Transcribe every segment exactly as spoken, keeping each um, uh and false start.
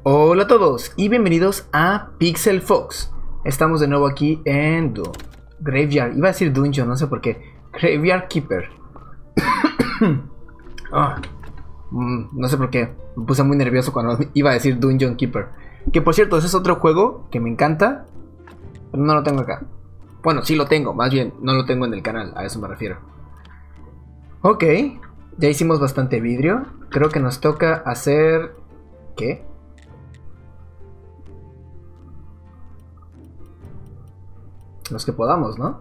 Hola a todos y bienvenidos a Pixel Fox. Estamos de nuevo aquí en Du Graveyard, iba a decir Dungeon, no sé por qué. Graveyard Keeper. oh, mm, No sé por qué, me puse muy nervioso cuando iba a decir Dungeon Keeper. Que por cierto, ese es otro juego que me encanta, pero no lo tengo acá. Bueno, sí lo tengo, más bien no lo tengo en el canal, a eso me refiero. Ok, ya hicimos bastante vidrio. Creo que nos toca hacer... ¿Qué? Los que podamos, ¿no?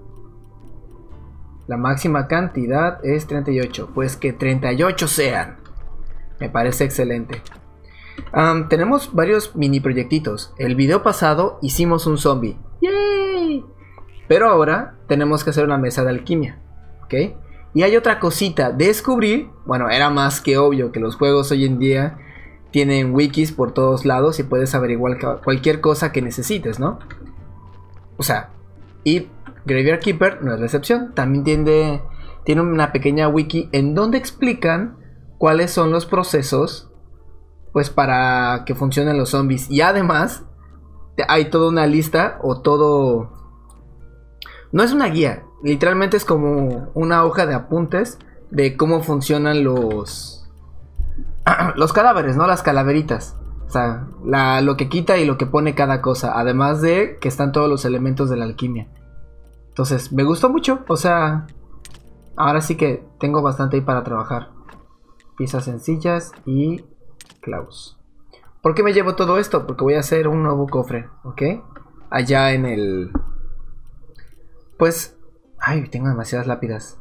La máxima cantidad es treinta y ocho. Pues que treinta y ocho sean. Me parece excelente. um, Tenemos varios mini proyectitos. El video pasado hicimos un zombie. ¡Yay! Pero ahora tenemos que hacer una mesa de alquimia. ¿Ok? Y hay otra cosita. Descubrí, bueno, era más que obvio que los juegos hoy en día tienen wikis por todos lados y puedes averiguar cualquier cosa que necesites, ¿no? O sea, y Graveyard Keeper no es la excepción. También tiene, tiene una pequeña wiki en donde explican cuáles son los procesos, pues, para que funcionen los zombies. Y además hay toda una lista o todo... No es una guía, literalmente es como una hoja de apuntes de cómo funcionan los... los cadáveres, ¿no? Las calaveritas. O sea, la, lo que quita y lo que pone cada cosa. Además de que están todos los elementos de la alquimia. Entonces, me gustó mucho. O sea, ahora sí que tengo bastante ahí para trabajar. Piezas sencillas y clavos. ¿Por qué me llevo todo esto? Porque voy a hacer un nuevo cofre, ¿ok? Allá en el... Pues... Ay, tengo demasiadas lápidas.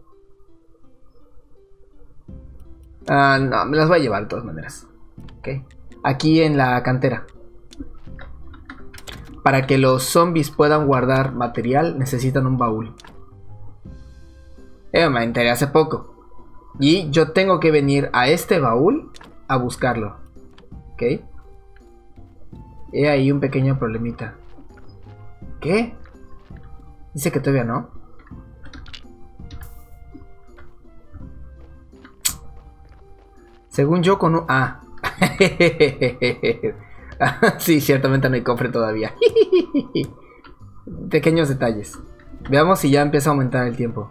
Ah, no, me las voy a llevar de todas maneras. Ok. Aquí en la cantera. Para que los zombies puedan guardar material necesitan un baúl. Eh, me enteré hace poco. Y yo tengo que venir a este baúl a buscarlo. Ok. He ahí un pequeño problemita. ¿Qué? Dice que todavía no. Según yo con un... Ah. Sí, ciertamente no hay cofre todavía. Pequeños detalles. Veamos si ya empieza a aumentar el tiempo.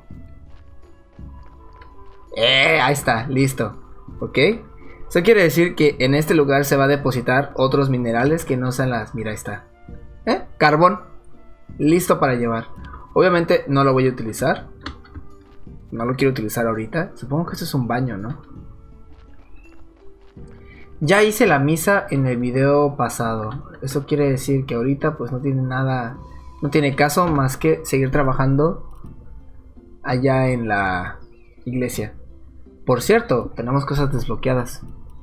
Eh, ahí está, listo. Ok. Eso quiere decir que en este lugar se va a depositar otros minerales que no sean las... Mira, ahí está. ¿Eh? Carbón. Listo para llevar. Obviamente no lo voy a utilizar. No lo quiero utilizar ahorita. Supongo que esto es un baño, ¿no? Ya hice la misa en el video pasado. Eso quiere decir que ahorita pues no tiene nada, no tiene caso más que seguir trabajando allá en la iglesia. Por cierto, tenemos cosas desbloqueadas.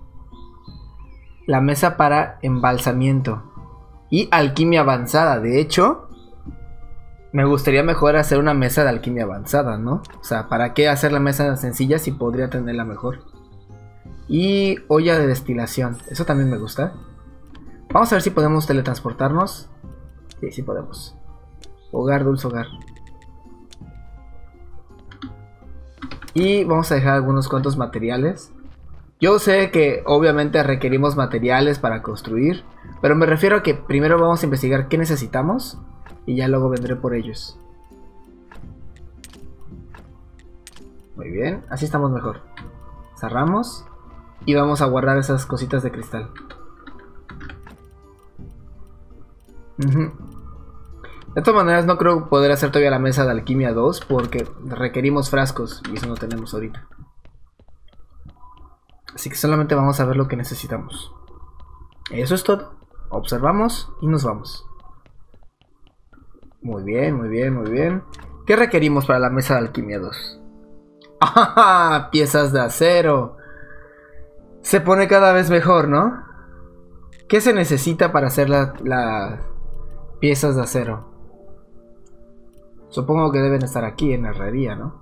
La mesa para embalsamiento y alquimia avanzada. De hecho, me gustaría mejor hacer una mesa de alquimia avanzada, ¿no? O sea, ¿para qué hacer la mesa sencilla si podría tenerla mejor? Y olla de destilación, eso también me gusta. Vamos a ver si podemos teletransportarnos. Sí, sí podemos. Hogar, dulce hogar. Y vamos a dejar algunos cuantos materiales. Yo sé que obviamente requerimos materiales para construir, pero me refiero a que primero vamos a investigar qué necesitamos y ya luego vendré por ellos. Muy bien, así estamos mejor. Cerramos. Y vamos a guardar esas cositas de cristal. Uh-huh. De todas maneras no creo poder hacer todavía la mesa de alquimia dos porque requerimos frascos y eso no tenemos ahorita. Así que solamente vamos a ver lo que necesitamos. Eso es todo. Observamos y nos vamos. Muy bien, muy bien, muy bien. ¿Qué requerimos para la mesa de alquimia dos? ¡Ah! Piezas de acero. Se pone cada vez mejor, ¿no? ¿Qué se necesita para hacer las la piezas de acero? Supongo que deben estar aquí en la herrería, ¿no?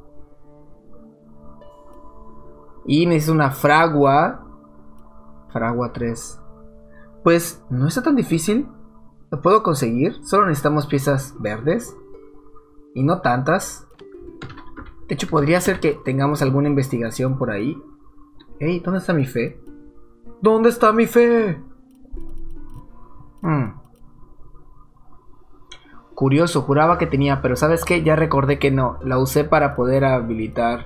Y necesito una fragua. Fragua tres. Pues no está tan difícil. Lo puedo conseguir. Solo necesitamos piezas verdes. Y no tantas. De hecho podría ser que tengamos alguna investigación por ahí. Hey, ¿dónde está mi fe? ¿Dónde está mi fe? Hmm. Curioso, juraba que tenía, pero ¿sabes qué? Ya recordé que no. La usé para poder habilitar.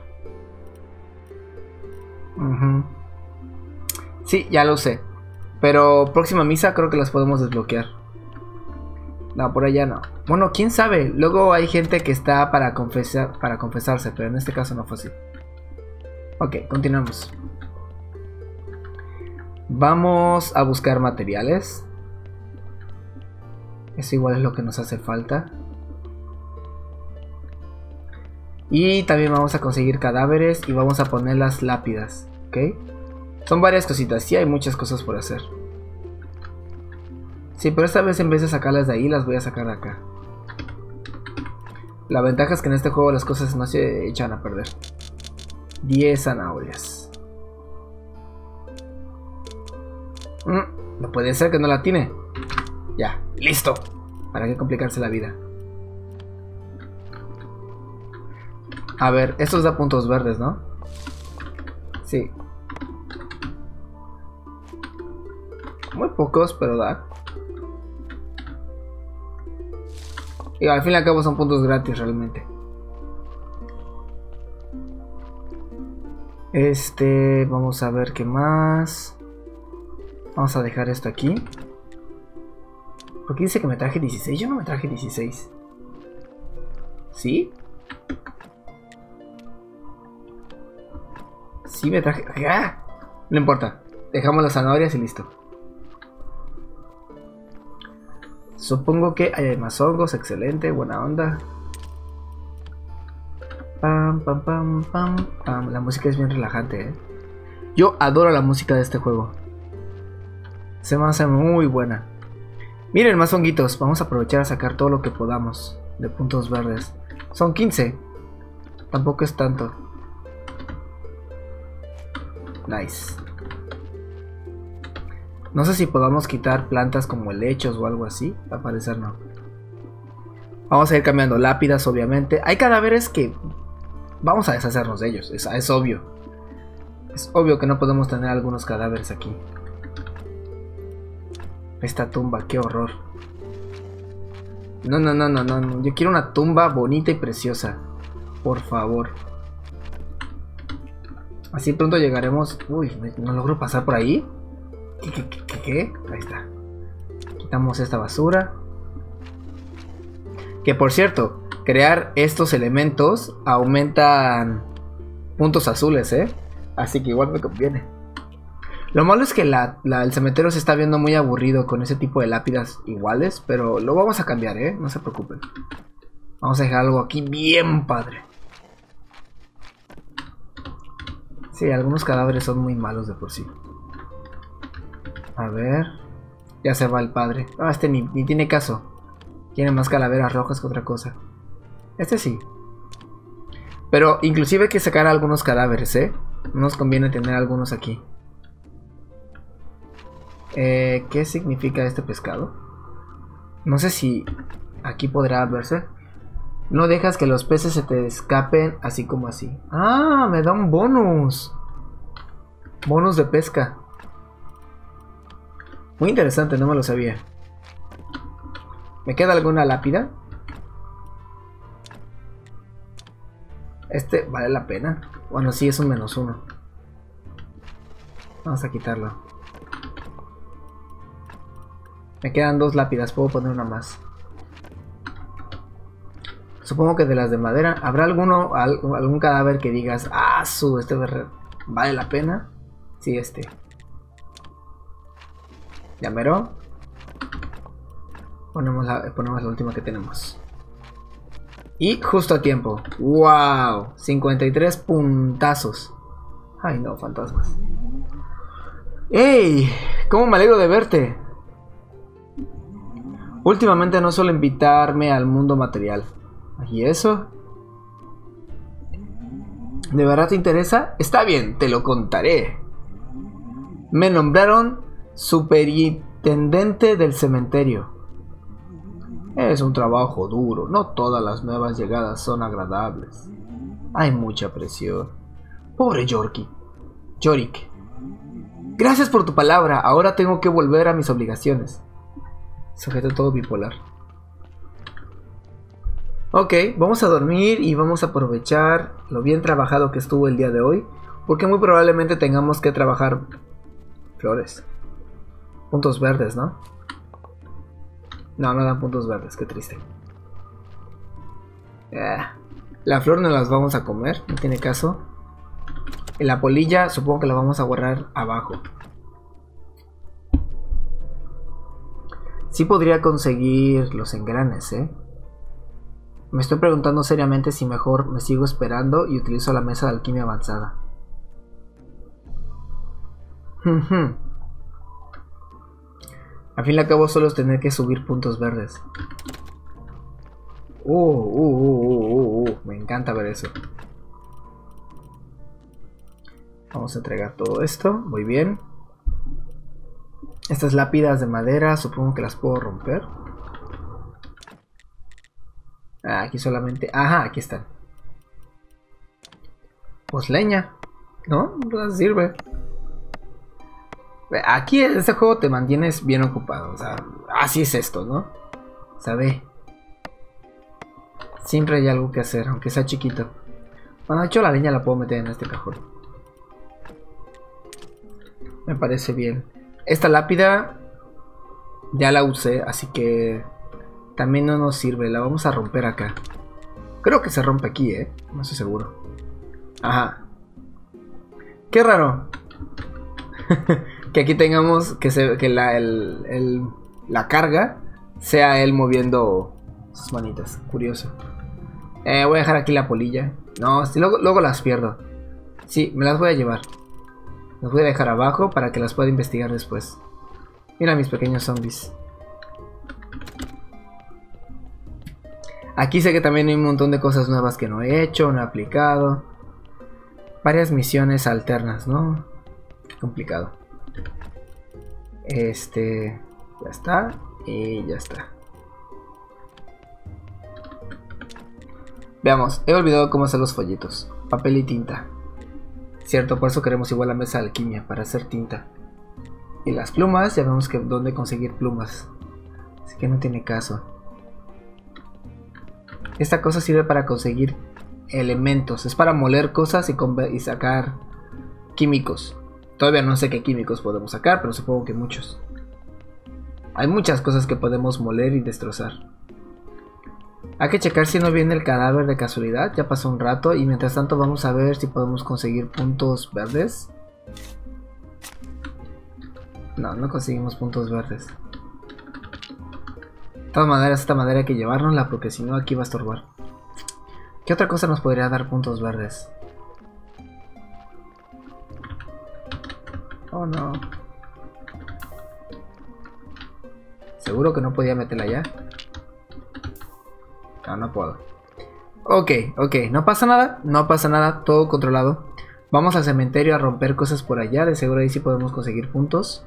Uh-huh. Sí, ya lo usé. Pero próxima misa creo que las podemos desbloquear. No, por allá no. Bueno, quién sabe. Luego hay gente que está para confesar, para confesarse, pero en este caso no fue así. Ok, continuamos. Vamos a buscar materiales. Eso igual es lo que nos hace falta. Y también vamos a conseguir cadáveres y vamos a poner las lápidas. ¿Ok? Son varias cositas. Sí, hay muchas cosas por hacer. Sí, pero esta vez en vez de sacarlas de ahí, las voy a sacar de acá. La ventaja es que en este juego las cosas no se echan a perder. diez zanahorias. Mm, no puede ser que no la tiene. Ya, listo. ¿Para qué complicarse la vida? A ver, estos da puntos verdes, ¿no? Sí. Muy pocos, pero da. Y al fin y al cabo son puntos gratis realmente. Este, vamos a ver qué más. Vamos a dejar esto aquí. ¿Por qué dice que me traje dieciséis? Yo no me traje dieciséis. ¿Sí? Sí me traje... ¡Ah! No importa. Dejamos las zanahorias y listo. Supongo que hay más hongos. Excelente, buena onda. Pam, pam, pam, pam, pam. La música es bien relajante, ¿eh? Yo adoro la música de este juego. Se me hace muy buena. Miren, más honguitos. Vamos a aprovechar a sacar todo lo que podamos de puntos verdes. Son quince. Tampoco es tanto. Nice. No sé si podamos quitar plantas como helechos o algo así. Al parecer no. Vamos a ir cambiando lápidas, obviamente. Hay cadáveres que vamos a deshacernos de ellos. Es, es obvio. Es obvio que no podemos tener algunos cadáveres aquí. Esta tumba, qué horror. No, no, no, no, no. Yo quiero una tumba bonita y preciosa. Por favor. Así pronto llegaremos. Uy, no logro pasar por ahí. ¿Qué, qué, qué, qué, qué? Ahí está. Quitamos esta basura. Que por cierto, crear estos elementos aumentan puntos azules, ¿eh? Así que igual me conviene. Lo malo es que la, la, el cementerio se está viendo muy aburrido con ese tipo de lápidas iguales. Pero lo vamos a cambiar, ¿eh? No se preocupen. Vamos a dejar algo aquí bien padre. Sí, algunos cadáveres son muy malos de por sí. A ver. Ya se va el padre. Ah, este ni, ni tiene caso. Tiene más calaveras rojas que otra cosa. Este sí. Pero inclusive hay que sacar algunos cadáveres, ¿eh? No nos conviene tener algunos aquí. Eh, ¿Qué significa este pescado? No sé si aquí podrá verse. No dejas que los peces se te escapen así como así. Ah, me da un bonus. Bonus de pesca. Muy interesante, no me lo sabía. ¿Me queda alguna lápida? Este vale la pena. Bueno, sí, es un menos uno. Vamos a quitarlo. Me quedan dos lápidas, puedo poner una más. Supongo que de las de madera. ¿Habrá alguno, algún cadáver que digas, ah, su, este vale la pena? Sí, este. Ya mero. Ponemos la, ponemos la última que tenemos. Y justo a tiempo. ¡Wow! cincuenta y tres puntazos. Ay, no, fantasmas. ¡Ey! ¿Cómo me alegro de verte? Últimamente no suelo invitarme al mundo material. ¿Y eso? ¿De verdad te interesa? Está bien, te lo contaré. Me nombraron superintendente del cementerio. Es un trabajo duro, no todas las nuevas llegadas son agradables. Hay mucha presión. Pobre Yorkie. Yorick. Gracias por tu palabra. Ahora tengo que volver a mis obligaciones. Sujeto todo bipolar. Ok, vamos a dormir y vamos a aprovechar lo bien trabajado que estuvo el día de hoy. Porque muy probablemente tengamos que trabajar flores. Puntos verdes, ¿no? No, no dan puntos verdes, qué triste. Eh, la flor no las vamos a comer, no tiene caso. Y la polilla supongo que la vamos a guardar abajo. Sí podría conseguir los engranes, ¿eh? Me estoy preguntando seriamente si mejor me sigo esperando y utilizo la mesa de alquimia avanzada. Al fin y al cabo solo es tener que subir puntos verdes. Uh, uh, uh, uh, uh, uh. Me encanta ver eso. Vamos a entregar todo esto. Muy bien. Estas lápidas de madera supongo que las puedo romper. Ah, aquí solamente... Ajá, aquí están. Pues leña, ¿no? No sirve. Aquí en este juego te mantienes bien ocupado. O sea, así es esto, ¿no? O sea, ve. Siempre hay algo que hacer, aunque sea chiquito. Bueno, de hecho la leña la puedo meter en este cajón. Me parece bien. Esta lápida ya la usé, así que también no nos sirve. La vamos a romper acá. Creo que se rompe aquí, ¿eh? No estoy seguro. Ajá. Qué raro. Que aquí tengamos que, se, que la, el, el, la carga sea él moviendo sus manitas. Curioso. Eh, voy a dejar aquí la polilla. No, si luego, luego las pierdo. Sí, me las voy a llevar. Las voy a dejar abajo para que las pueda investigar después. Mira mis pequeños zombies. Aquí sé que también hay un montón de cosas nuevas que no he hecho, no he aplicado. Varias misiones alternas, ¿no? Complicado. Este... Ya está. Y ya está. Veamos, he olvidado cómo hacer los folletos. Papel y tinta. Cierto, por eso queremos igual la mesa de alquimia, para hacer tinta. Y las plumas, ya vemos que dónde conseguir plumas. Así que no tiene caso. Esta cosa sirve para conseguir elementos. Es para moler cosas y, y sacar químicos. Todavía no sé qué químicos podemos sacar, pero supongo que muchos. Hay muchas cosas que podemos moler y destrozar. Hay que checar si no viene el cadáver de casualidad. Ya pasó un rato y mientras tanto vamos a ver si podemos conseguir puntos verdes. No, no conseguimos puntos verdes. De todas maneras, esta madera hay que llevárnosla porque si no aquí va a estorbar. ¿Qué otra cosa nos podría dar puntos verdes? Oh no. ¿Seguro que no podía meterla ya? No, no puedo. Ok, ok, no pasa nada, no pasa nada, todo controlado. Vamos al cementerio a romper cosas por allá, de seguro ahí sí podemos conseguir puntos.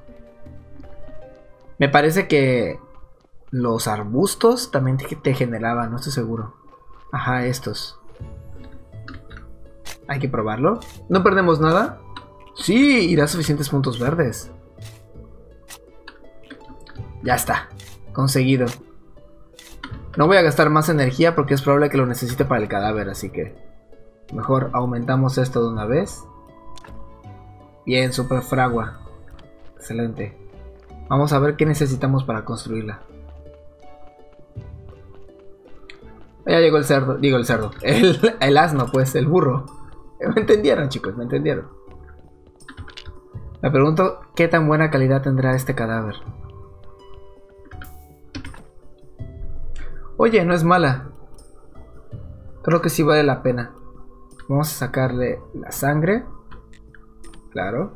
Me parece que los arbustos también te, te generaban, no estoy seguro. Ajá, estos. Hay que probarlo. No perdemos nada. Sí, irá suficientes puntos verdes. Ya está, conseguido. No voy a gastar más energía porque es probable que lo necesite para el cadáver, así que mejor aumentamos esto de una vez. Bien, super fragua. Excelente. Vamos a ver qué necesitamos para construirla. Ya llegó el cerdo, digo el cerdo, el, el asno pues, el burro. Me entendieron chicos, me entendieron. Me pregunto qué tan buena calidad tendrá este cadáver. Oye, no es mala. Creo que sí vale la pena. Vamos a sacarle la sangre. Claro.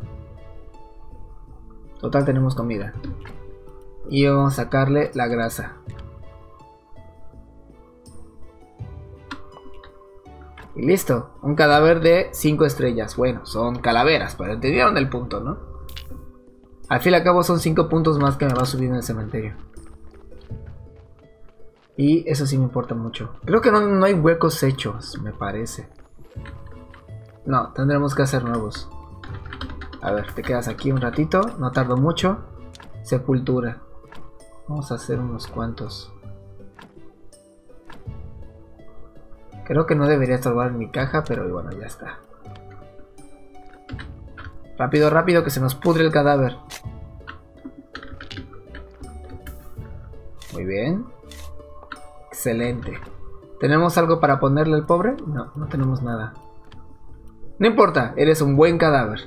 Total tenemos comida. Y vamos a sacarle la grasa. Y listo. Un cadáver de cinco estrellas. Bueno, son calaveras, pero entendieron el punto, ¿no? Al fin y al cabo son cinco puntos más que me va a subir en el cementerio. Y eso sí me importa mucho. Creo que no, no hay huecos hechos, me parece. No, tendremos que hacer nuevos. A ver, te quedas aquí un ratito. No tardo mucho. Sepultura. Vamos a hacer unos cuantos. Creo que no debería estorbar en mi caja, pero bueno, ya está. Rápido, rápido, que se nos pudre el cadáver. Muy bien. Excelente. ¿Tenemos algo para ponerle al pobre? No, no tenemos nada. No importa, eres un buen cadáver.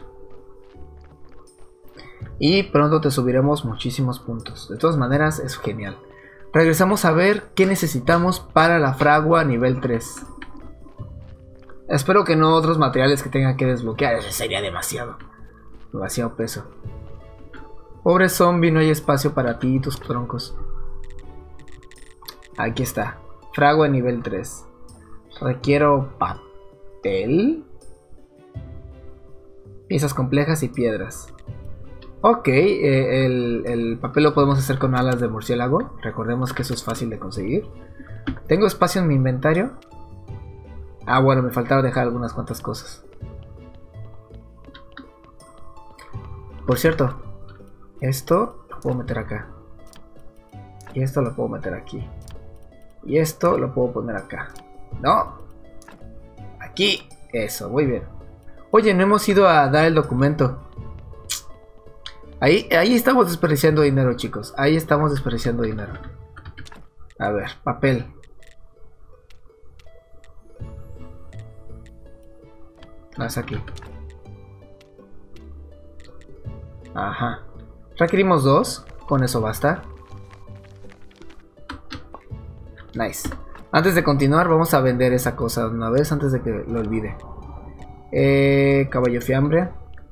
Y pronto te subiremos muchísimos puntos. De todas maneras, es genial. Regresamos a ver qué necesitamos para la fragua nivel tres. Espero que no otros materiales que tenga que desbloquear. Eso sería demasiado. Demasiado peso. Pobre zombie, no hay espacio para ti y tus troncos. Aquí está. Fragua nivel tres. Requiero papel, piezas complejas y piedras. Ok, eh, el, el papel lo podemos hacer con alas de murciélago. Recordemos que eso es fácil de conseguir. ¿Tengo espacio en mi inventario? Ah, bueno, me faltaba dejar algunas cuantas cosas. Por cierto, esto lo puedo meter acá. Y esto lo puedo meter aquí. Y esto lo puedo poner acá. No. Aquí. Eso, muy bien. Oye, no hemos ido a dar el documento. Ahí, ahí estamos desperdiciando dinero, chicos. Ahí estamos desperdiciando dinero. A ver, papel. No, es aquí. Ajá. Requerimos dos. Con eso basta. Nice. Antes de continuar, vamos a vender esa cosa una vez antes de que lo olvide. Eh, caballo fiambre.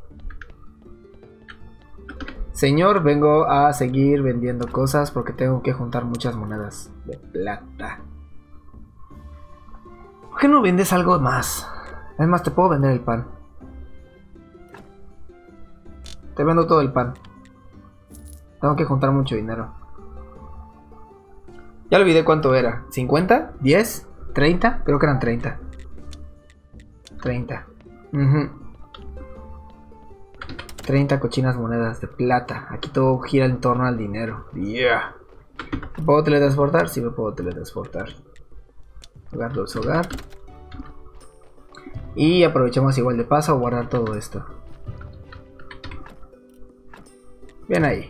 Señor, vengo a seguir vendiendo cosas porque tengo que juntar muchas monedas de plata. ¿Por qué no vendes algo más? Es más, te puedo vender el pan. Te vendo todo el pan. Tengo que juntar mucho dinero. Ya olvidé cuánto era. ¿cincuenta? ¿diez? ¿treinta? Creo que eran treinta. treinta. Uh-huh. treinta cochinas monedas de plata. Aquí todo gira en torno al dinero. Yeah. ¿Me puedo teletransportar? Sí, me puedo teletransportar. Hogar, dulce hogar. Y aprovechamos igual de paso a guardar todo esto. Bien ahí.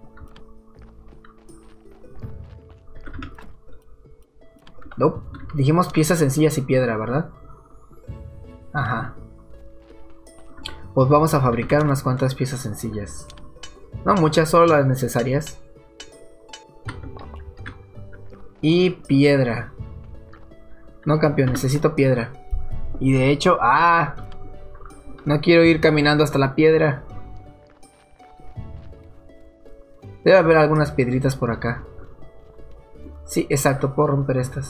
No, dijimos piezas sencillas y piedra, ¿verdad? Ajá. Pues vamos a fabricar unas cuantas piezas sencillas. No muchas, solo las necesarias. Y piedra. No, campeón, necesito piedra. Y de hecho, ¡ah! No quiero ir caminando hasta la piedra. Debe haber algunas piedritas por acá. Sí, exacto, puedo romper estas.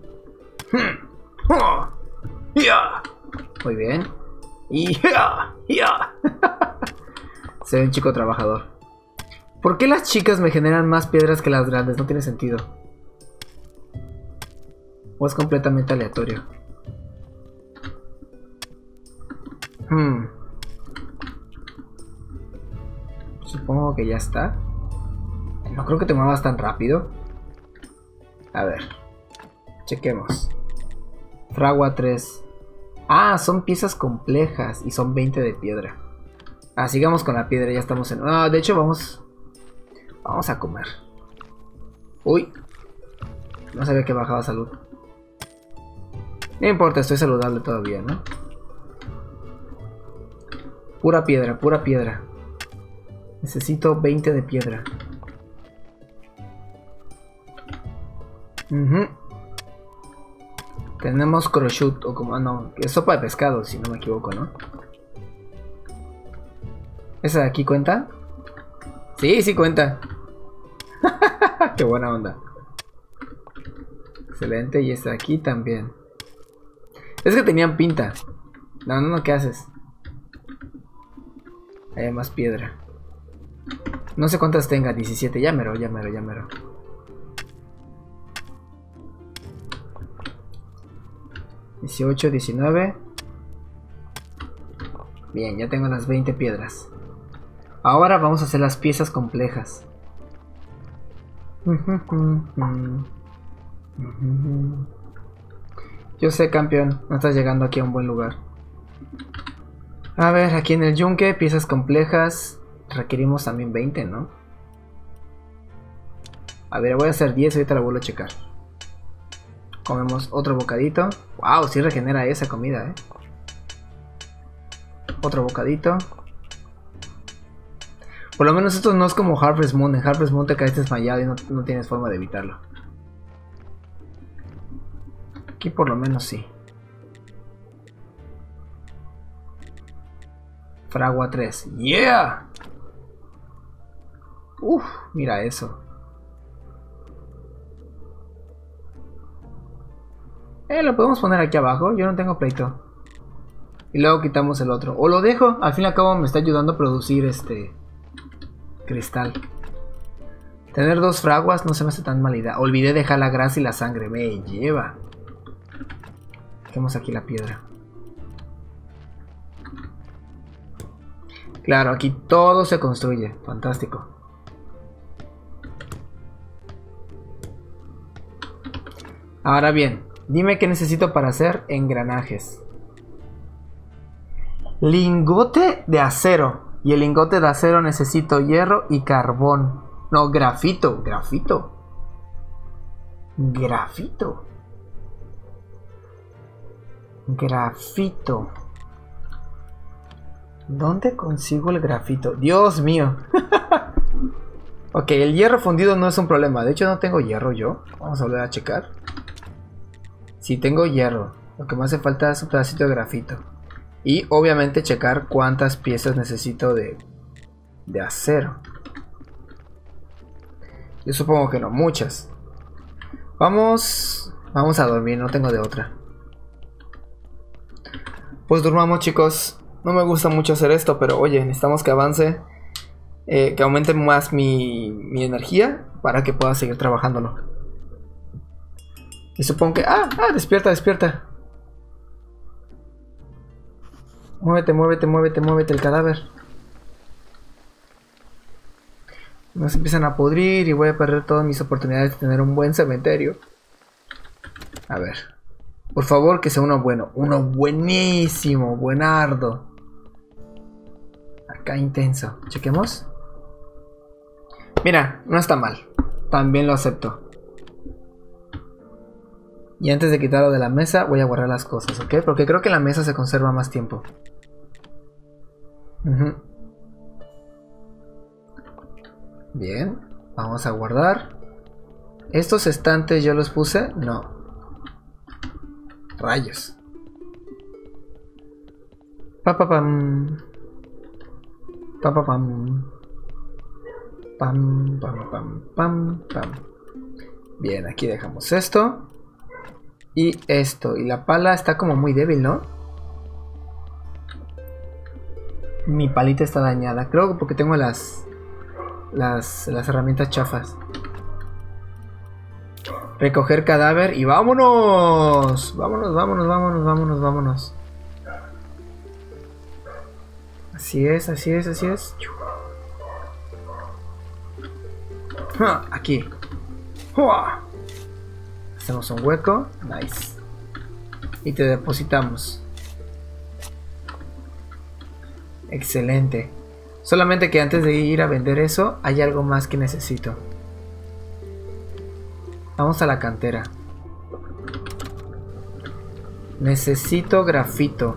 Muy bien. Y se ve un chico trabajador. ¿Por qué las chicas me generan más piedras que las grandes? No tiene sentido. O es completamente aleatorio. Hmm. Supongo que ya está. No creo que te muevas tan rápido. A ver. Chequemos. Fragua tres. Ah, son piezas complejas y son veinte de piedra. Ah, sigamos con la piedra, ya estamos en... Ah, de hecho vamos... Vamos a comer. Uy. No sabía que bajaba salud. No importa, estoy saludable todavía, ¿no? Pura piedra, pura piedra. Necesito veinte de piedra. Uh-huh. Tenemos crochet o como... Ah, no, es sopa de pescado, si no me equivoco, ¿no? ¿Esa de aquí cuenta? Sí, sí cuenta. Qué buena onda. Excelente, y esta de aquí también. Es que tenían pinta. No, no, no, ¿qué haces? Hay más piedra. No sé cuántas tenga, diecisiete, ya mero, ya mero, ya mero. dieciocho, diecinueve. Bien, ya tengo las veinte piedras. Ahora vamos a hacer las piezas complejas. Yo sé, campeón, no estás llegando aquí a un buen lugar. A ver, aquí en el yunque, piezas complejas. Requerimos también veinte, ¿no? A ver, voy a hacer diez y ahorita la vuelvo a checar. Comemos otro bocadito. Wow, sí regenera esa comida, eh. Otro bocadito. Por lo menos esto no es como Harvest Moon. En Harvest Moon te caes desmayado y no, no tienes forma de evitarlo. Aquí por lo menos sí. Fragua tres. ¡Yeah! Uf, mira eso. Eh, lo podemos poner aquí abajo. Yo no tengo pleito. Y luego quitamos el otro. O lo dejo. Al fin y al cabo me está ayudando a producir este cristal. Tener dos fraguas no se me hace tan mala idea. Olvidé dejar la grasa y la sangre. Me lleva. Dejemos aquí la piedra. Claro, aquí todo se construye. Fantástico. Ahora bien, dime qué necesito para hacer engranajes. Lingote de acero. Y el lingote de acero necesito hierro y carbón. No, grafito. Grafito. Grafito. Grafito. ¿Dónde consigo el grafito? Dios mío. Ok, el hierro fundido no es un problema. De hecho no tengo hierro yo. Vamos a volver a checar. Sí tengo hierro. Lo que me hace falta es un pedacito de grafito. Y obviamente checar cuántas piezas necesito de, de acero. Yo supongo que no, muchas. Vamos, vamos a dormir, no tengo de otra. Pues durmamos, chicos. No me gusta mucho hacer esto, pero oye, necesitamos que avance. Eh, que aumente más mi, mi energía para que pueda seguir trabajándolo. Y supongo que... ¡Ah! ¡Ah! Despierta, despierta. Muévete, muévete, muévete, muévete el cadáver. Nos empiezan a pudrir y voy a perder todas mis oportunidades de tener un buen cementerio. A ver. Por favor, que sea uno bueno. Uno buenísimo, buenardo. Acá intenso. Chequemos. Mira, no está mal. También lo acepto. Y antes de quitarlo de la mesa, voy a guardar las cosas, ¿ok? Porque creo que la mesa se conserva más tiempo. Uh-huh. Bien, vamos a guardar. ¿Estos estantes yo los puse? No. Rayos. Pa pa pam. Pa pa pam. Pam pam pam pam pam. Bien, aquí dejamos esto. Y esto. Y la pala está como muy débil, ¿no? Mi palita está dañada. Creo que porque tengo las, las, las herramientas chafas. Recoger cadáver y vámonos. Vámonos, vámonos, vámonos, vámonos, vámonos. Así es, así es, así es. Aquí. Hacemos un hueco. Nice. Y te depositamos. Excelente. Solamente que antes de ir a vender eso, hay algo más que necesito. Vamos a la cantera. Necesito grafito.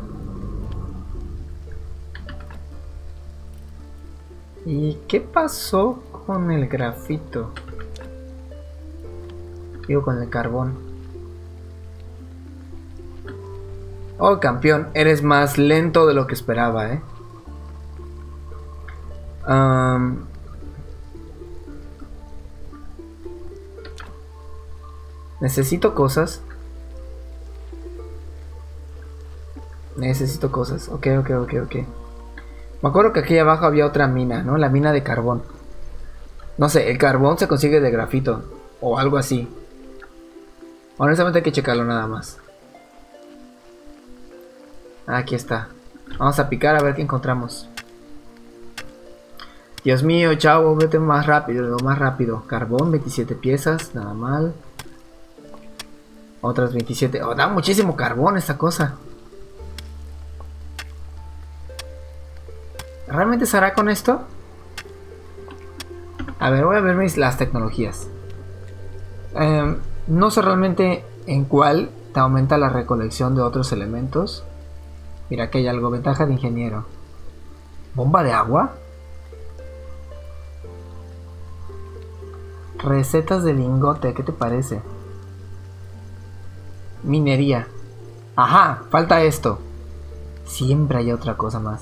¿Y qué pasó con el grafito? Digo, con el carbón. Oh, campeón, eres más lento de lo que esperaba, eh. Um, necesito cosas. Necesito cosas. Ok, ok, ok, ok. Me acuerdo que aquí abajo había otra mina, ¿no? La mina de carbón. No sé, el carbón se consigue de grafito. O algo así. Honestamente hay que checarlo nada más. Aquí está. Vamos a picar a ver qué encontramos. Dios mío, chavo, vete más rápido, más rápido. Carbón, veintisiete piezas, nada mal. Otras veintisiete. Oh, da muchísimo carbón esta cosa. ¿Realmente se hará con esto? A ver, voy a ver mis, las tecnologías. Eh, no sé realmente en cuál te aumenta la recolección de otros elementos. Mira que hay algo. Ventaja de ingeniero. ¿Bomba de agua? Recetas de lingote, ¿qué te parece? Minería. Ajá, falta esto. Siempre hay otra cosa más.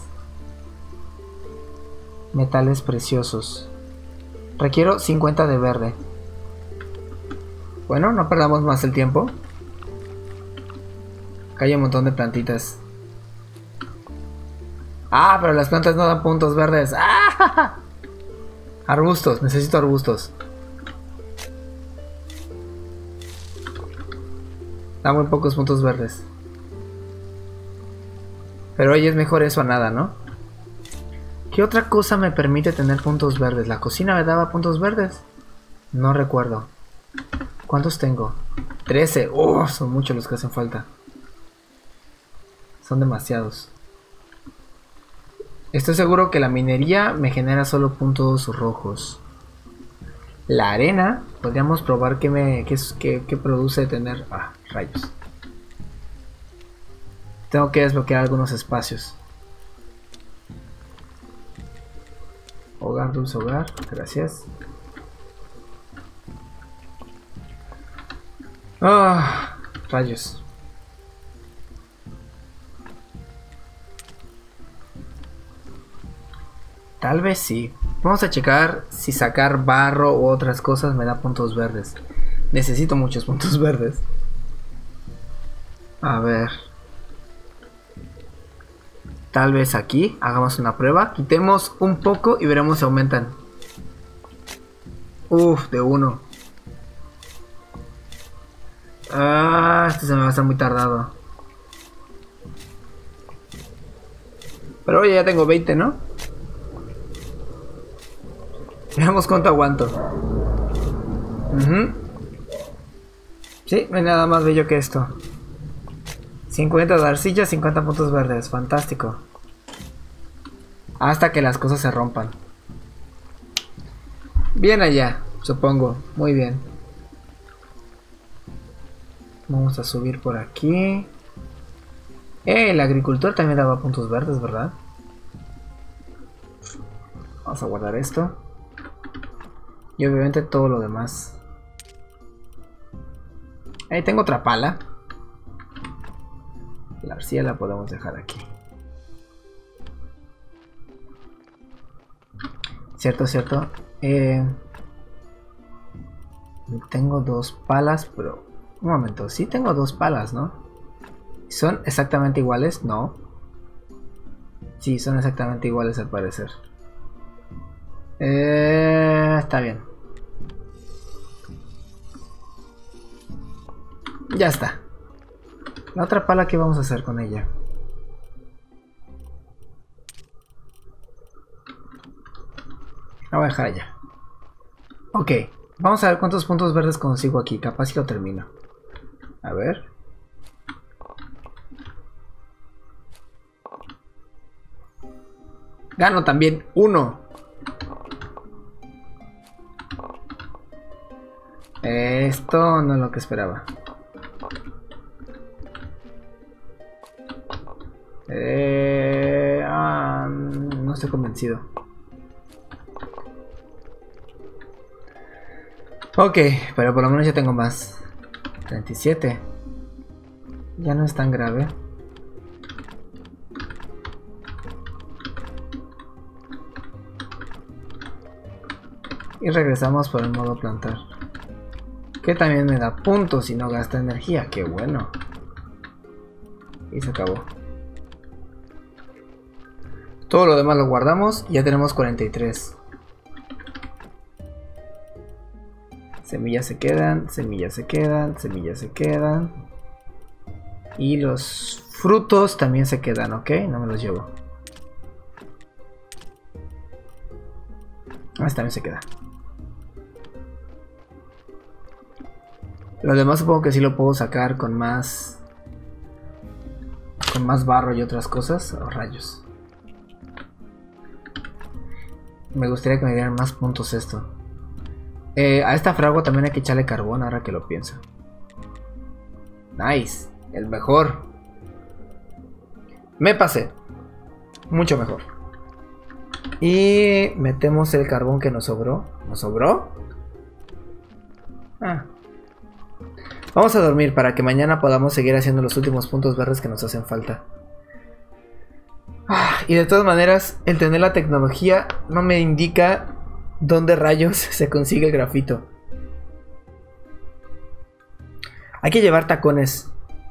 Metales preciosos. Requiero cincuenta de verde. Bueno, no perdamos más el tiempo. Acá hay un montón de plantitas. Ah, pero las plantas no dan puntos verdes. ¡Ah! Arbustos, necesito arbustos. Da muy pocos puntos verdes. Pero oye, es mejor eso a nada, ¿no? ¿Qué otra cosa me permite tener puntos verdes? ¿La cocina me daba puntos verdes? No recuerdo. ¿Cuántos tengo? trece. Oh, son muchos los que hacen falta. Son demasiados. Estoy seguro que la minería me genera solo puntos rojos. La arena, podríamos probar qué, me, qué, qué, qué produce tener... Ah, rayos. Tengo que desbloquear algunos espacios. Hogar, dulce hogar, gracias. Ah, rayos. Tal vez sí. Vamos a checar si sacar barro u otras cosas me da puntos verdes. Necesito muchos puntos verdes. A ver. Tal vez aquí hagamos una prueba. Quitemos un poco y veremos si aumentan. Uf, de uno. Ah, este se me va a hacer muy tardado. Pero oye, ya tengo veinte, ¿no? Veamos cuánto aguanto. Uh-huh. Sí, no hay nada más bello que esto. cincuenta de arcilla, cincuenta puntos verdes. Fantástico. Hasta que las cosas se rompan. Bien allá, supongo. Muy bien. Vamos a subir por aquí. Eh, el agricultor también daba puntos verdes, ¿verdad? Vamos a guardar esto. Y obviamente todo lo demás. Ahí tengo otra pala. La arcilla la podemos dejar aquí. Cierto, cierto. Eh, tengo dos palas, pero... Un momento, sí tengo dos palas, ¿no? ¿Son exactamente iguales? No. Sí, son exactamente iguales al parecer. Eh, está bien. Ya está. La otra pala, ¿qué vamos a hacer con ella? La voy a dejar allá. Ok, vamos a ver cuántos puntos verdes consigo aquí. Capaz si lo termino. A ver. Gano también uno. Esto no es lo que esperaba. Eh, ah, no estoy convencido. Ok, pero por lo menos ya tengo más. treinta y siete. Ya no es tan grave. Y regresamos por el modo plantar. Que también me da puntos y no gasta energía. Qué bueno. Y se acabó. Todo lo demás lo guardamos y ya tenemos cuarenta y tres. Semillas se quedan, semillas se quedan, semillas se quedan. Y los frutos también se quedan, ¿ok? No me los llevo. Ah, esta también se queda. Lo demás supongo que sí lo puedo sacar con más... Con más barro y otras cosas. Oh, rayos. Me gustaría que me dieran más puntos esto. Eh, a esta fragua también hay que echarle carbón ahora que lo pienso. Nice. El mejor. Me pasé. Mucho mejor. Y metemos el carbón que nos sobró. ¿Nos sobró? Ah. Vamos a dormir para que mañana podamos seguir haciendo los últimos puntos verdes que nos hacen falta. Ah, y de todas maneras, el tener la tecnología no me indica dónde rayos se consigue el grafito. Hay que llevar tacones.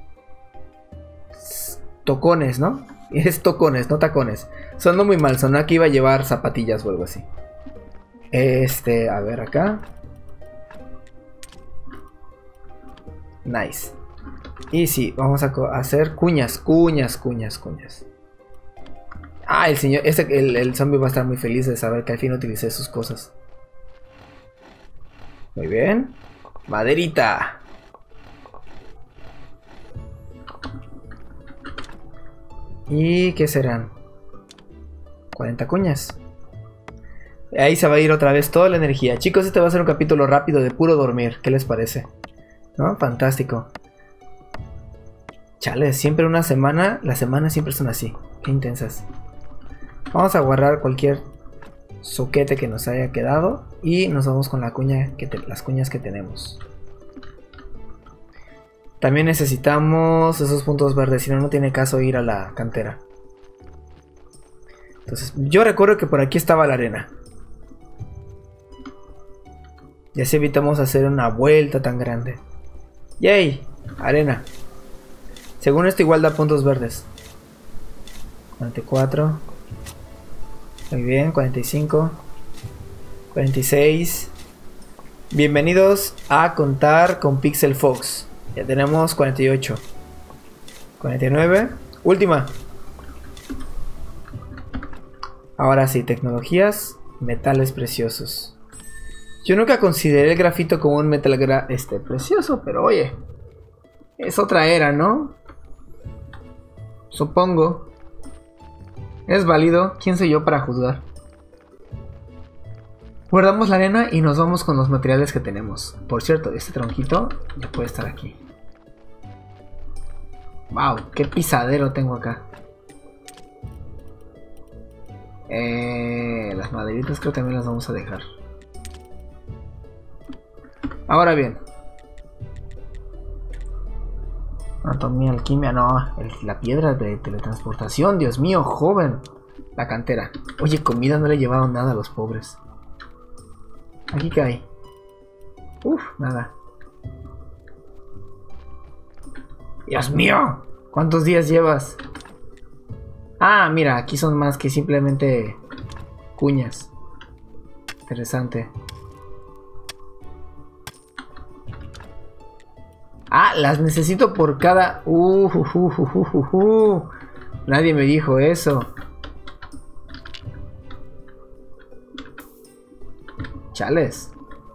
Tocones, ¿no? Es tocones, no tacones. Sonó muy mal, sonó que iba a llevar zapatillas o algo así. Este, a ver acá. Nice. Y sí, vamos a hacer cuñas, cuñas, cuñas, cuñas. Ah, el señor, este, el, el zombie va a estar muy feliz de saber que al fin utilicé sus cosas. Muy bien. Maderita. ¿Y qué serán? cuarenta cuñas. Ahí se va a ir otra vez toda la energía. Chicos, este va a ser un capítulo rápido de puro dormir. ¿Qué les parece? ¿No? Fantástico. Chale, siempre una semana. Las semanas siempre son así. Qué intensas. Vamos a guardar cualquier soquete que nos haya quedado. Y nos vamos con la cuña que te, las cuñas que tenemos. También necesitamos esos puntos verdes. Si no, no tiene caso ir a la cantera. Entonces, yo recuerdo que por aquí estaba la arena. Y así evitamos hacer una vuelta tan grande. ¡Yay! Arena. Según esto igual da puntos verdes. cuarenta y cuatro. Muy bien, cuarenta y cinco. cuarenta y seis. Bienvenidos a contar con Pixel Fox. Ya tenemos cuarenta y ocho. cuarenta y nueve. Última. Ahora sí, tecnologías. Metales preciosos. Yo nunca consideré el grafito como un metal gra este, precioso, pero oye. Es otra era, ¿no? Supongo. Es válido. ¿Quién soy yo para juzgar? Guardamos la arena y nos vamos con los materiales que tenemos. Por cierto, este tronquito ya puede estar aquí. Wow, qué pisadero tengo acá. Eh, las maderitas creo que también las vamos a dejar. Ahora bien. Anatomía, alquimia, no. El, la piedra de teletransportación, Dios mío, joven. La cantera. Oye, comida no le he llevado nada a los pobres. Aquí qué hay. Uf, nada. Dios mío, ¿cuántos días llevas? Ah, mira, aquí son más que simplemente cuñas. Interesante. Ah, las necesito por cada... Uh, uh, uh, uh, uh, uh. Nadie me dijo eso. Chales.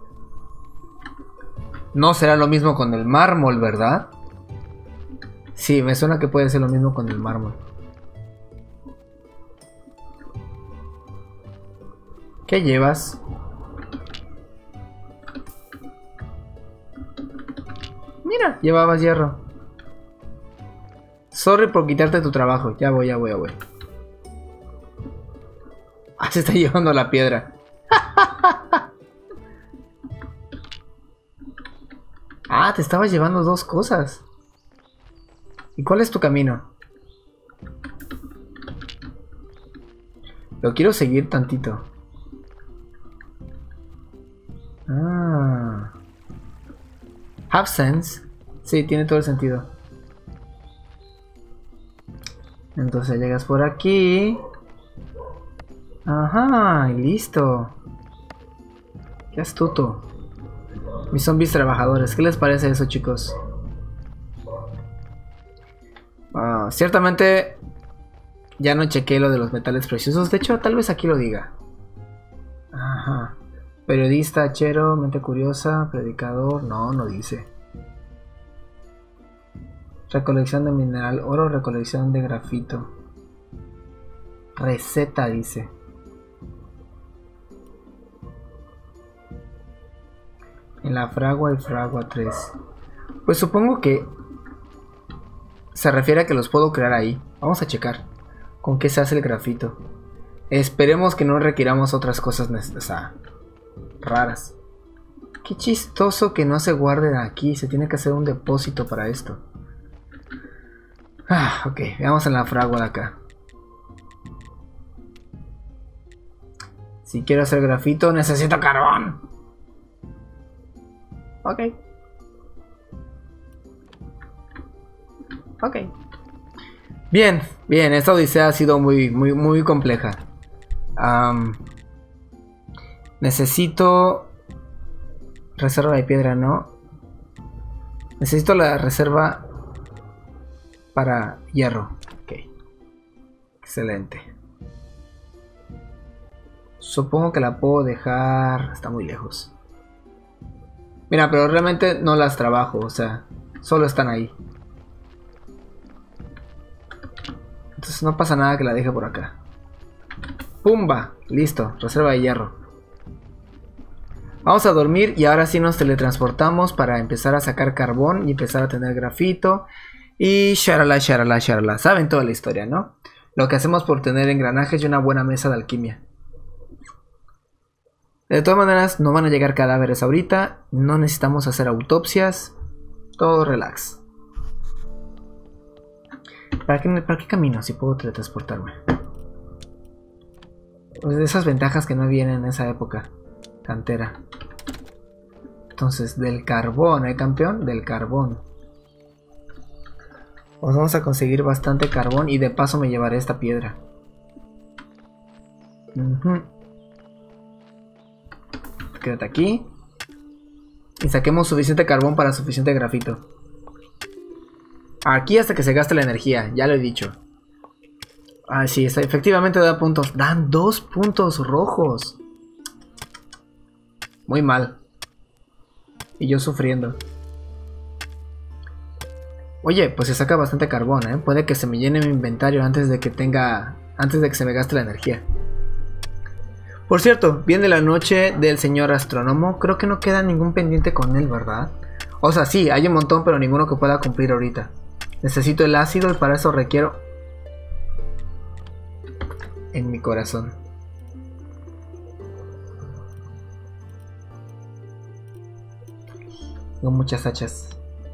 No será lo mismo con el mármol, ¿verdad? Sí, me suena que puede ser lo mismo con el mármol. ¿Qué llevas? Mira, llevabas hierro. Sorry por quitarte tu trabajo. Ya voy, ya voy, ya voy. Ah, se está llevando la piedra. Ah, te estabas llevando dos cosas. ¿Y cuál es tu camino? Lo quiero seguir tantito. Ah. Have sense. Sí, tiene todo el sentido. Entonces llegas por aquí. Ajá, y listo. Qué astuto. Mis zombies trabajadores. ¿Qué les parece eso, chicos? Ah, ciertamente ya no chequé lo de los metales preciosos. De hecho, tal vez aquí lo diga. Ajá. Periodista, hachero, mente curiosa, predicador. No, no dice. Recolección de mineral oro, recolección de grafito. Receta dice. En la fragua y fragua tres. Pues supongo que se refiere a que los puedo crear ahí. Vamos a checar con qué se hace el grafito. Esperemos que no requiramos otras cosas, o sea, raras. Qué chistoso que no se guarden aquí. Se tiene que hacer un depósito para esto. Ah, ok, veamos en la fragua de acá. Si quiero hacer grafito, necesito carbón. Ok. Ok. Bien, bien, esta odisea ha sido muy, muy, muy compleja. Um, necesito... Reserva de piedra, ¿no? Necesito la reserva para hierro. Ok. Excelente. Supongo que la puedo dejar... Está muy lejos. Mira, pero realmente no las trabajo, o sea, solo están ahí. Entonces no pasa nada que la deje por acá. ¡Pumba! Listo, reserva de hierro. Vamos a dormir y ahora sí nos teletransportamos para empezar a sacar carbón y empezar a tener grafito. Y sharala, sharala, sharala. Saben toda la historia, ¿no? Lo que hacemos por tener engranajes y una buena mesa de alquimia. De todas maneras, no van a llegar cadáveres ahorita. No necesitamos hacer autopsias. Todo relax. ¿Para qué, para qué camino si puedo teletransportarme? Pues de esas ventajas que no vienen en esa época. Cantera. Entonces, del carbón, ¿eh, campeón? Del carbón. Pues vamos a conseguir bastante carbón y de paso me llevaré esta piedra. Uh-huh. Quédate aquí. Y saquemos suficiente carbón para suficiente grafito. Aquí hasta que se gaste la energía, ya lo he dicho. Ah, sí, efectivamente da puntos. Dan dos puntos rojos. Muy mal. Y yo sufriendo. Oye, pues se saca bastante carbón, ¿eh? Puede que se me llene mi inventario antes de que tenga... Antes de que se me gaste la energía. Por cierto, viene la noche del señor astrónomo. Creo que no queda ningún pendiente con él, ¿verdad? O sea, sí, hay un montón, pero ninguno que pueda cumplir ahorita. Necesito el ácido y para eso requiero... En mi corazón. Tengo muchas hachas.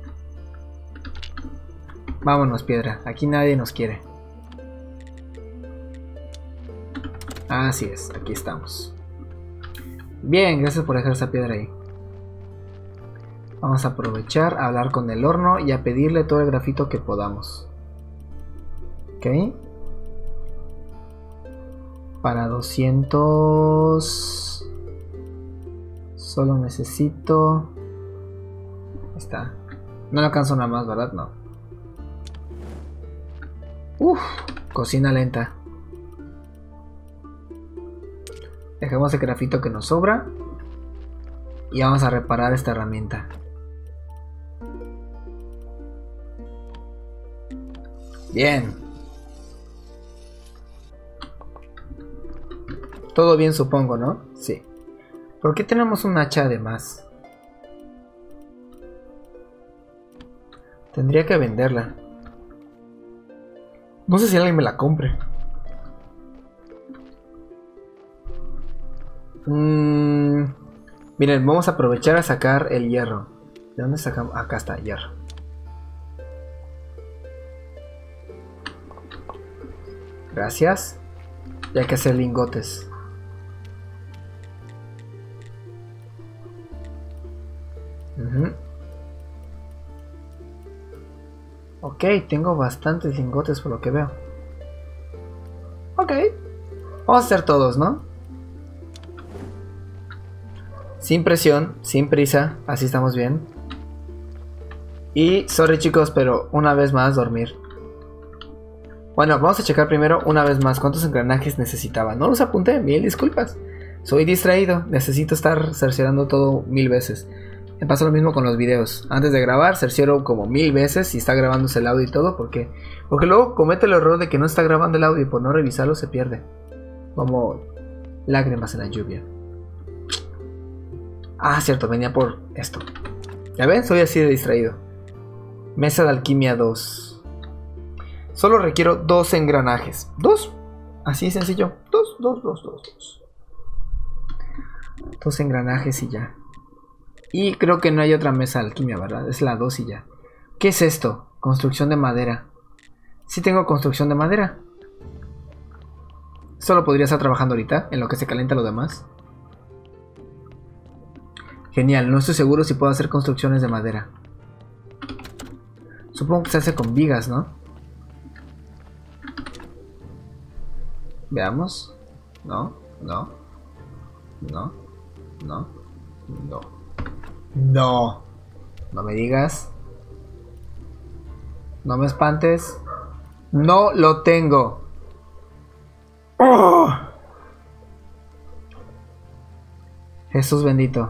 Vámonos, piedra. Aquí nadie nos quiere. Así es, aquí estamos. Bien, gracias por dejar esa piedra ahí. Vamos a aprovechar a hablar con el horno y a pedirle todo el grafito que podamos. Ok. Para doscientos... Solo necesito... Ahí está. No le alcanzo nada más, ¿verdad? No. Uff, cocina lenta. Dejemos el grafito que nos sobra. Y vamos a reparar esta herramienta. Bien. Todo bien, supongo, ¿no? Sí. ¿Por qué tenemos un hacha de más? Tendría que venderla. No sé si alguien me la compre. Mm, miren, vamos a aprovechar a sacar el hierro. ¿De dónde sacamos? Acá está, hierro. Gracias. Y hay que hacer lingotes. Uh-huh. Ok, tengo bastantes lingotes por lo que veo. Ok. Vamos a hacer todos, ¿no? Sin presión, sin prisa. Así estamos bien. Y, sorry chicos, pero una vez más dormir. Bueno, vamos a checar primero una vez más cuántos engranajes necesitaba. No los apunté, mil disculpas. Soy distraído, necesito estar cerciorando todo mil veces. Me pasa lo mismo con los videos. Antes de grabar, cercioro como mil veces si está grabándose el audio y todo. ¿Por qué? Porque luego comete el error de que no está grabando el audio y por no revisarlo se pierde. Como lágrimas en la lluvia. Ah, cierto, venía por esto. ¿Ya ven? Soy así de distraído. Mesa de alquimia dos. Solo requiero dos engranajes. ¿Dos? Así sencillo. Dos, dos, dos, dos, dos. Dos engranajes y ya. Y creo que no hay otra mesa de alquimia, ¿verdad? Es la dos y ya. ¿Qué es esto? Construcción de madera. Sí tengo construcción de madera. Solo podría estar trabajando ahorita, en lo que se calienta lo demás. Genial, no estoy seguro si puedo hacer construcciones de madera. Supongo que se hace con vigas, ¿no? Veamos. No, no. No. No. No. No. No me digas. No me espantes. No lo tengo. ¡Oh! Jesús bendito.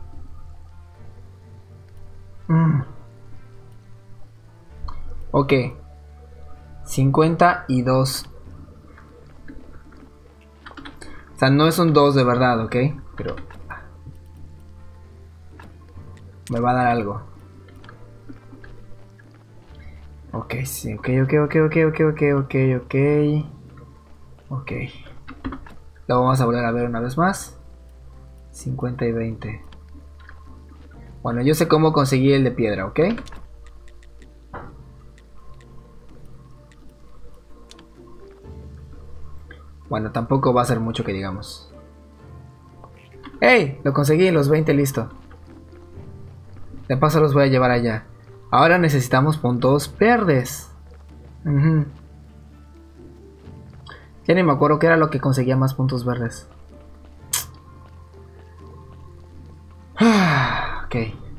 Mm. Ok. cincuenta y dos. O sea, no es un dos de verdad, ¿ok? Pero me va a dar algo. Ok, sí, ok, ok, ok, ok, ok, ok, ok, ok. Ok. Lo vamos a volver a ver una vez más. cincuenta y veinte. Bueno, yo sé cómo conseguir el de piedra, ¿ok? Bueno, tampoco va a ser mucho que digamos. ¡Hey! Lo conseguí, los veinte, listo. De paso los voy a llevar allá. Ahora necesitamos puntos verdes. Uh-huh. Ya ni me acuerdo qué era lo que conseguía más puntos verdes. Ok.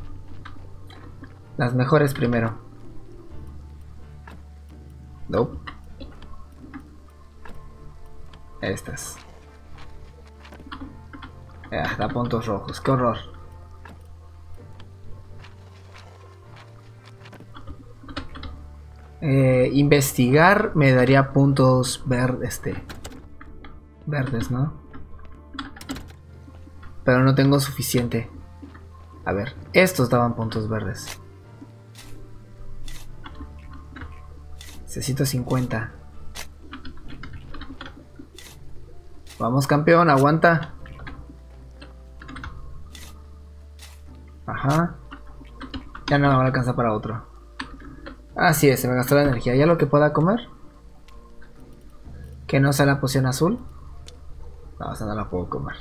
Las mejores primero. Nope. Estas. Ah, da puntos rojos. Qué horror. Eh, investigar me daría puntos verdes, este, verdes, ¿no? Pero no tengo suficiente. A ver, estos daban puntos verdes. Necesito cincuenta. Vamos, campeón, aguanta. Ajá. Ya no me va a alcanzar para otro. Así es, se me gastó la energía. ¿Ya lo que pueda comer? ¿Que no sea la poción azul? No, esa no la puedo comer.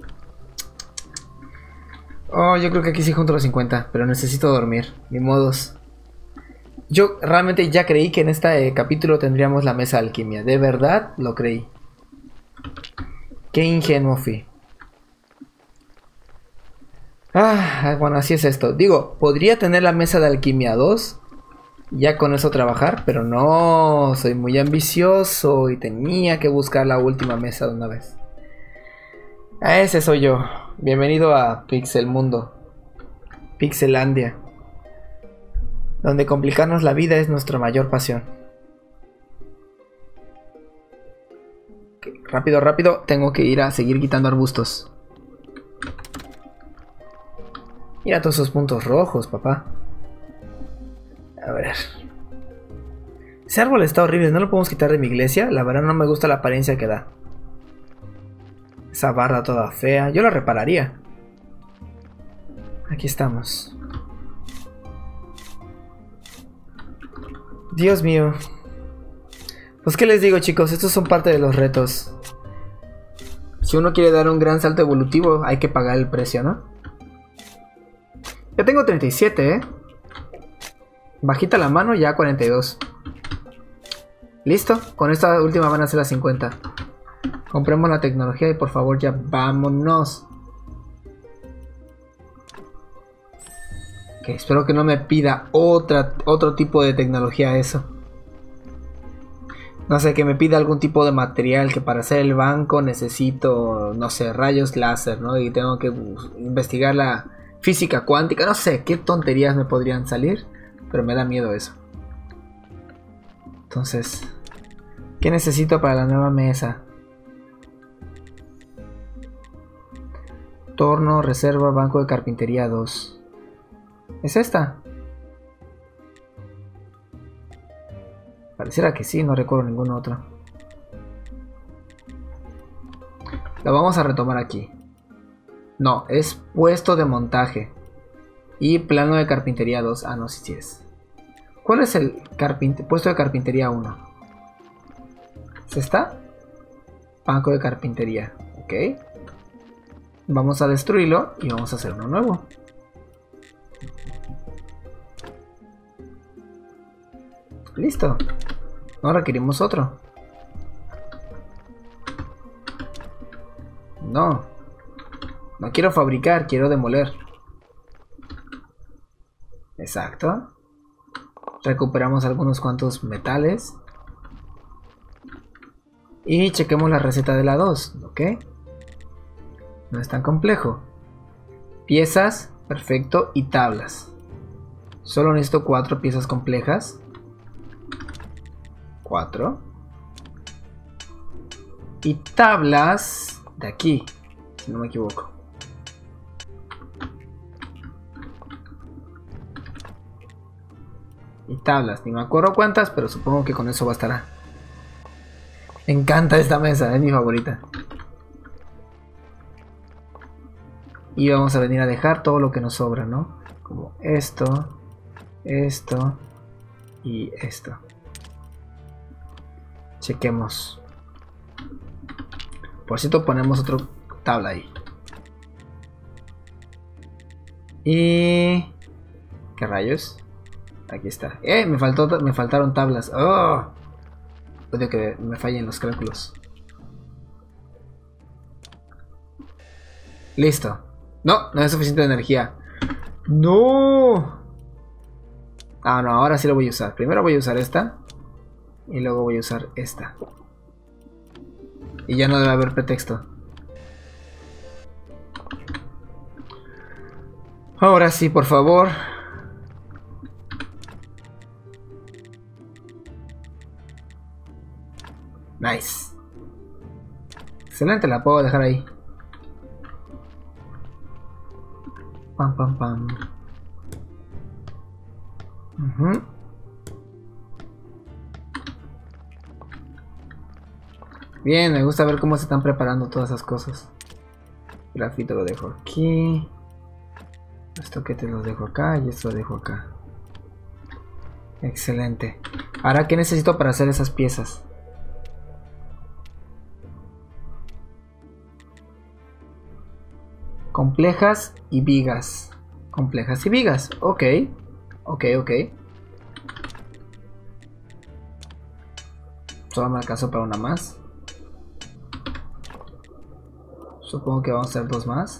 Oh, yo creo que aquí sí junto los cincuenta, pero necesito dormir. Ni modos. Yo realmente ya creí que en este eh, capítulo tendríamos la mesa de alquimia. De verdad lo creí. Qué ingenuo fui. Ah, bueno, así es esto. Digo, podría tener la mesa de alquimia dos. Ya con eso trabajar, pero no, soy muy ambicioso y tenía que buscar la última mesa de una vez. A ese soy yo. Bienvenido a Pixel Mundo, Pixelandia, donde complicarnos la vida es nuestra mayor pasión. Okay, rápido, rápido, tengo que ir a seguir quitando arbustos. Mira todos esos puntos rojos, papá. A ver. Ese árbol está horrible, no lo podemos quitar de mi iglesia. La verdad no me gusta la apariencia que da. Esa barra toda fea, yo la repararía. Aquí estamos. Dios mío. Pues qué les digo, chicos, estos son parte de los retos. Si uno quiere dar un gran salto evolutivo, hay que pagar el precio, ¿no? Yo tengo treinta y siete, ¿eh? Bajita la mano, ya cuarenta y dos. Listo, con esta última van a ser las cincuenta. Compremos la tecnología y por favor ya vámonos. Ok, espero que no me pida otra, otro tipo de tecnología eso. No sé, que me pida algún tipo de material que para hacer el banco necesito, no sé, rayos láser, ¿no? Y tengo que investigar la física cuántica, no sé, qué tonterías me podrían salir, pero me da miedo eso. Entonces, ¿qué necesito para la nueva mesa? Torno, reserva, banco de carpintería dos. ¿Es esta? Pareciera que sí, no recuerdo ningún otro. Lo vamos a retomar aquí. No, es puesto de montaje. Y plano de carpintería dos. Ah, no, sí, sí es. ¿Cuál es el puesto de carpintería uno? ¿Se está? Banco de carpintería. Ok. Vamos a destruirlo y vamos a hacer uno nuevo. Listo. No requerimos otro. No. No quiero fabricar, quiero demoler. Exacto. Recuperamos algunos cuantos metales. Y chequemos la receta de la dos, ¿ok? No es tan complejo. Piezas, perfecto, y tablas. Solo necesito cuatro piezas complejas. Cuatro. Y tablas de aquí, si no me equivoco. Y tablas, ni me acuerdo cuántas, pero supongo que con eso bastará. Me encanta esta mesa, es mi favorita. Y vamos a venir a dejar todo lo que nos sobra, ¿no? Como esto, esto y esto. Chequemos. Por cierto, ponemos otra tabla ahí. Y... ¿qué rayos? Aquí está. ¡Eh! Me, faltó, me faltaron tablas. ¡Oh! Odio que me fallen los cálculos. Listo. No, no es suficiente energía. ¡No! Ah, no, ahora sí lo voy a usar. Primero voy a usar esta. Y luego voy a usar esta. Y ya no debe haber pretexto. Ahora sí, por favor. Nice. Excelente, la puedo dejar ahí. Pam, pam, pam. Uh-huh. Bien, me gusta ver cómo se están preparando todas esas cosas. Grafito lo dejo aquí. Esto que te lo dejo acá y esto lo dejo acá. Excelente. Ahora, ¿qué necesito para hacer esas piezas? Complejas y vigas. Complejas y vigas. Ok. Ok, ok. Solo me alcanzó para una más. Supongo que vamos a hacer dos más.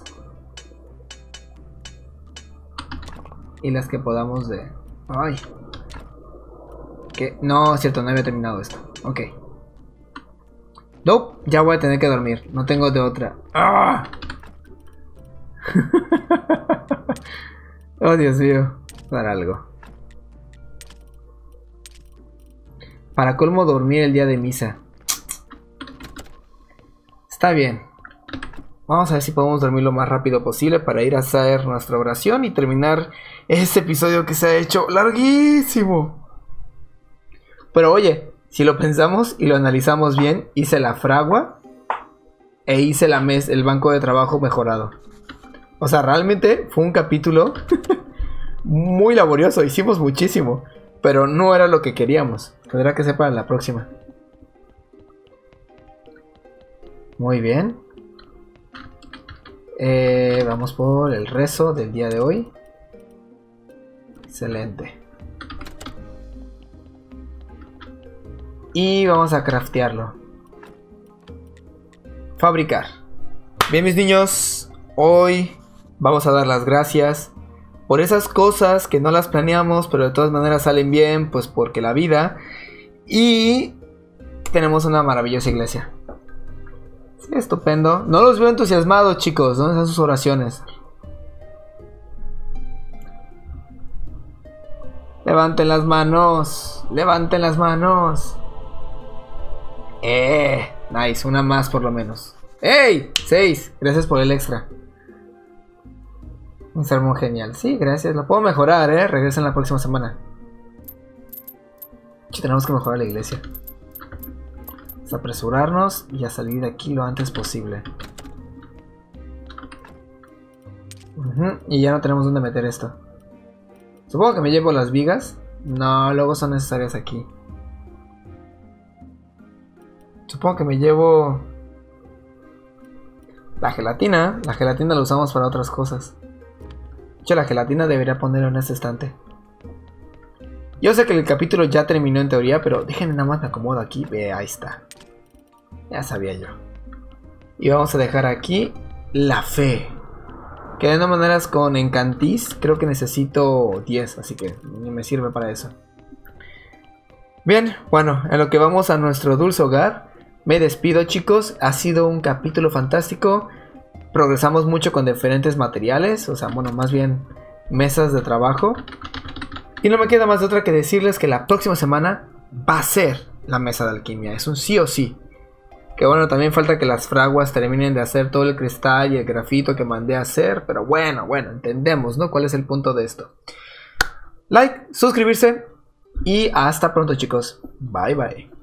Y las que podamos de... Ay. ¿Qué? No, es cierto, no había terminado esto. Ok. No, ya voy a tener que dormir. No tengo de otra. ¡Ah! Oh, Dios mío. Dar algo. Para colmo, dormir el día de misa. Está bien. Vamos a ver si podemos dormir lo más rápido posible para ir a hacer nuestra oración y terminar este episodio que se ha hecho larguísimo. Pero oye, si lo pensamos y lo analizamos bien, hice la fragua e hice la mes, el banco de trabajo mejorado. O sea, realmente fue un capítulo muy laborioso, hicimos muchísimo, pero no era lo que queríamos. Tendrá que ser para la próxima. Muy bien. Eh, vamos por el rezo del día de hoy. Excelente. Y vamos a craftearlo. Fabricar. Bien, mis niños, hoy vamos a dar las gracias por esas cosas que no las planeamos, pero de todas maneras salen bien, pues porque la vida. Y tenemos una maravillosa iglesia. Sí, estupendo. No los veo entusiasmados, chicos. ¿Dónde están sus oraciones? Levanten las manos. Levanten las manos. Eh, nice. Una más por lo menos. ¡Ey! seis. Gracias por el extra. Un sermón genial. Sí, gracias. Lo puedo mejorar, ¿eh? Regresen la próxima semana. Sí, tenemos que mejorar la iglesia. Vamos a apresurarnos y a salir de aquí lo antes posible. Uh-huh. Y ya no tenemos dónde meter esto. Supongo que me llevo las vigas. No, luego son necesarias aquí. Supongo que me llevo la gelatina. La gelatina la usamos para otras cosas. De hecho, la gelatina debería ponerla en este estante. Yo sé que el capítulo ya terminó en teoría, pero déjenme nada más me acomodo aquí. Ve, ahí está. Ya sabía yo. Y vamos a dejar aquí la fe. Que de todas maneras con Encantis creo que necesito diez, así que ni me sirve para eso. Bien, bueno, en lo que vamos a nuestro dulce hogar, me despido, chicos. Ha sido un capítulo fantástico. Progresamos mucho con diferentes materiales, o sea, bueno, más bien mesas de trabajo. Y no me queda más de otra que decirles que la próxima semana va a ser la mesa de alquimia. Es un sí o sí. Que bueno, también falta que las fraguas terminen de hacer todo el cristal y el grafito que mandé a hacer. Pero bueno, bueno, entendemos, ¿no? ¿Cuál es el punto de esto? Like, suscribirse y hasta pronto, chicos. Bye, bye.